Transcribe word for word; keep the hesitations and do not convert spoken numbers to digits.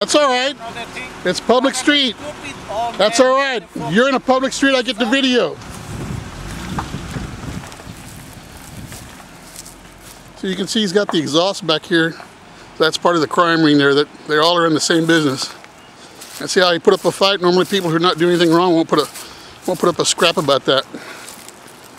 That's all right. It's public street. That's all right. You're in a public street. I get the video. So you can see he's got the exhaust back here. That's part of the crime ring there. That they all are in the same business. And see how he put up a fight. Normally, people who are not doing anything wrong won't put a won't put up a scrap about that.